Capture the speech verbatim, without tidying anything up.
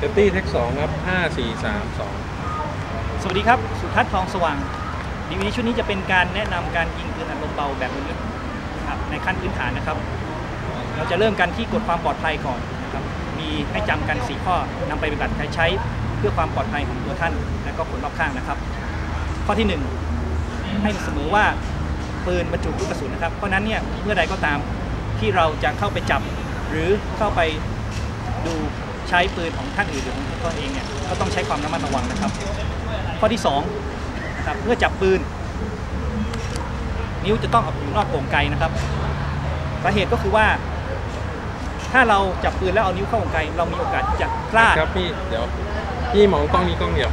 เซฟตี้เทคสองครับห้าสี่สามสองสวัสดีครับสุทัศน์ทองสว่างดีวีชุดนี้จะเป็นการแนะนำการยิงปืนอัดลมเบาแบบลึกๆครับในขั้นพื้นฐานนะครับเราจะเริ่มกันที่กฎความปลอดภัยก่อนนะครับมีให้จำกันสี่ข้อนำไปปฏิบัติใช้เพื่อความปลอดภัยของตัวท่านและก็คนรอบข้างนะครับข้อที่หนึ่งให้เสมอว่าปืนบรรจุลูกกระสุนนะครับเพราะนั้นเนี่ยเมื่อใดก็ตามที่เราจะเข้าไปจับหรือเข้าไปดูใช้ปืนของท่านอื่นหรือของตัวเองเนี่ยก็ต้องใช้ความระมัดระวังนะครับข้อที่สองนะครับเมื่อจับปืนนิ้วจะต้องออกอยู่นอกโก่งไกนะครับสาเหตุก็คือว่าถ้าเราจับปืนแล้วเอานิ้วเข้าโก่งไกเรามีโอกาสที่จะพลาดครับพี่เดี๋ยวพี่มองกล้องนี้กล้องเดียว